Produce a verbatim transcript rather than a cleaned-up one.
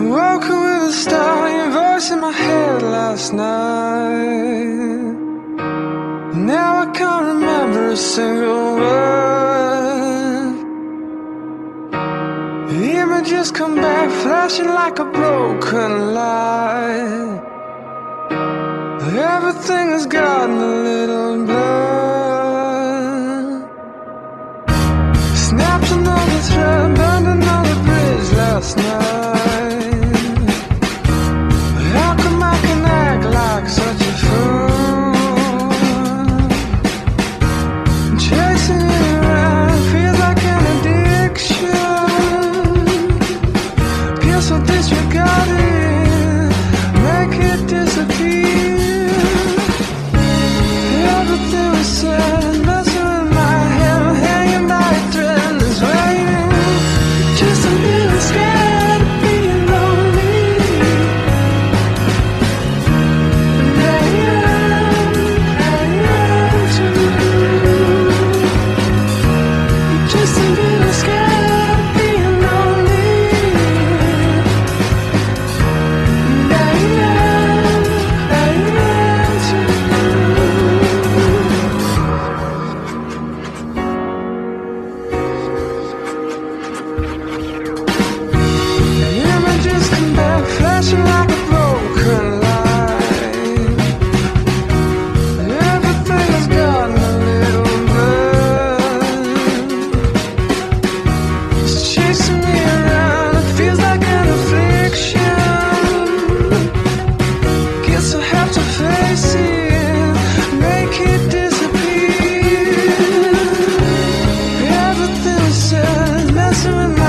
Woke up with a starry voice in my head last night. Now I can't remember a single word. Images come back flashing like a broken light. Everything has gotten a little blurred. Snapped another thread, burned another bridge last night. How come I can act like such a fool? Chasing it around feels like an addiction. Guess I'll disregard it, make it disappear. Everything was said, messing with my head, I'm hanging by a thread and it's raining. Just a little scared of being lonely. And I am, I am too. Just a little scared of being lonely. And I am, I am too. Images come back flashing like a broken light. Everything has gotten a little blurred. It's chasing me around, it feels like an affliction. Guess I have to face it, make it disappear. Everything is said, messing with